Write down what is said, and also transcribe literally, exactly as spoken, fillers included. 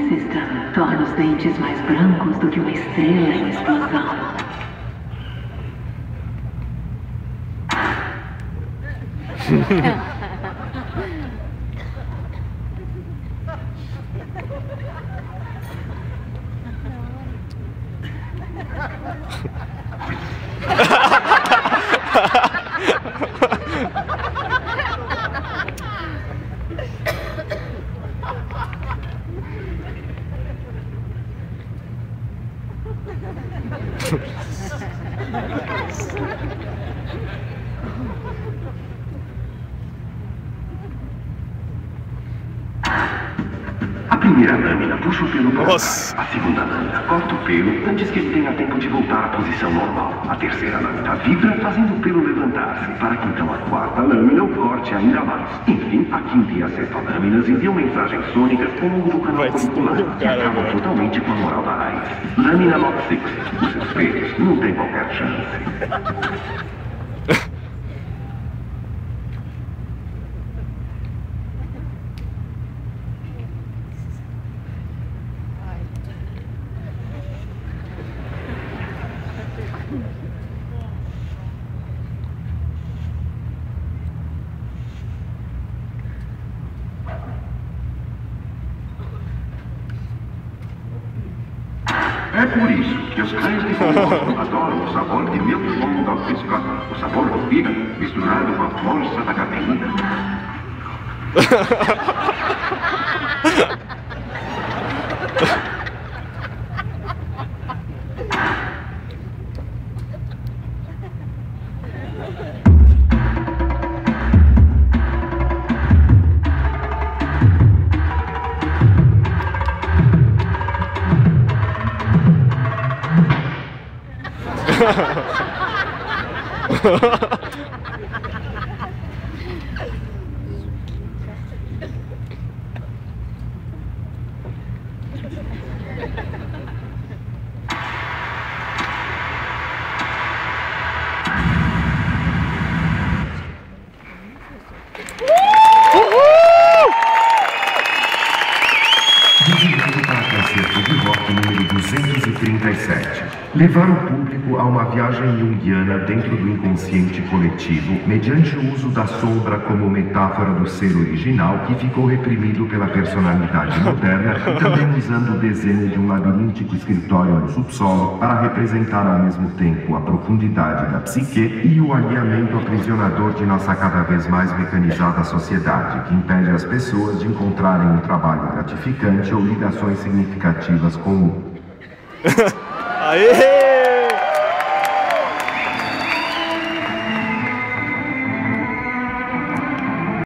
Esse exame torna os dentes mais brancos do que uma estrela em explosão. A primeira lâmina puxa o pelo para trás. A segunda lâmina corta o pelo antes que ele tenha tempo de voltar à posição normal. A terceira lâmina vibra, fazendo o pelo levantar-se, para que então a quarta lâmina o corte ainda mais. Enfim, a quinta e a sexta lâminas enviam mensagens sônicas ao longo do canal auricular, que acabam totalmente com a moral da raiz. Lâmina Not seis. Os seus peitos não têm qualquer chance. É por isso que os cães de Komodo adoram o sabor de milkshake da pisca, o sabor do fígado misturado com a força da cafeína. duzentos e trinta e sete. Levar o público a uma viagem junguiana dentro do inconsciente coletivo, mediante o uso da sombra como metáfora do ser original que ficou reprimido pela personalidade moderna, e também usando o desenho de um labiríntico escritório no subsolo para representar ao mesmo tempo a profundidade da psique e o alinhamento aprisionador de nossa cada vez mais mecanizada sociedade, que impede as pessoas de encontrarem um trabalho gratificante ou ligações significativas com o Aê!